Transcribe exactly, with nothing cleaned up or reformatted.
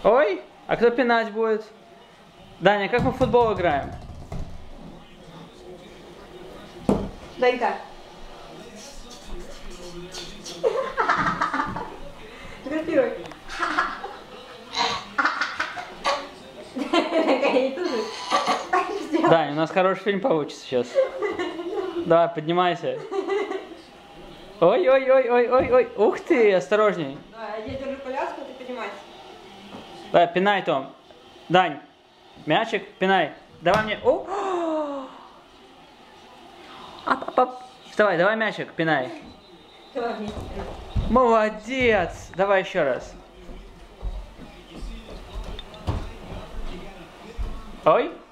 Ой, а кто пинать будет? Даня, как мы в футбол играем? Данька. Фотографируй. Даня, у нас хороший фильм получится сейчас. Давай, поднимайся. Ой-ой-ой-ой-ой-ой. Ух ты, осторожней. Давай, я держу коляску, ты поднимайся. Давай, пинай, Том. Дань, мячик, пинай. Давай мне. О! Ап, ап, ап. Вставай, давай мячик, пинай. Давай вместе. Молодец. Давай еще раз. Ой.